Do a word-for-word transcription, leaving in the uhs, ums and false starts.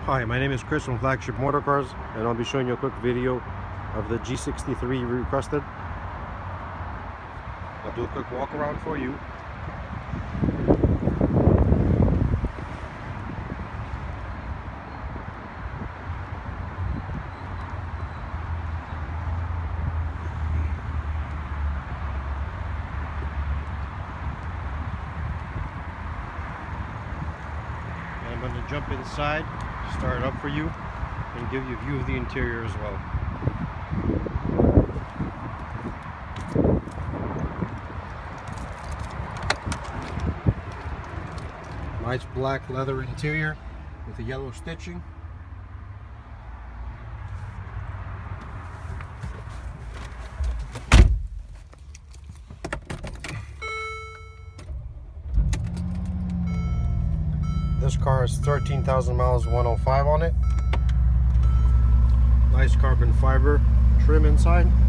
Hi, my name is Chris from Flagship Motorcars, and I'll be showing you a quick video of the G sixty-three you requested. I'll do a quick walk around for you. And I'm going to jump inside, start it up for you, and give you a view of the interior as well. Nice black leather interior with the yellow stitching. This car has thirteen thousand miles, one oh five on it. Nice carbon fiber trim inside.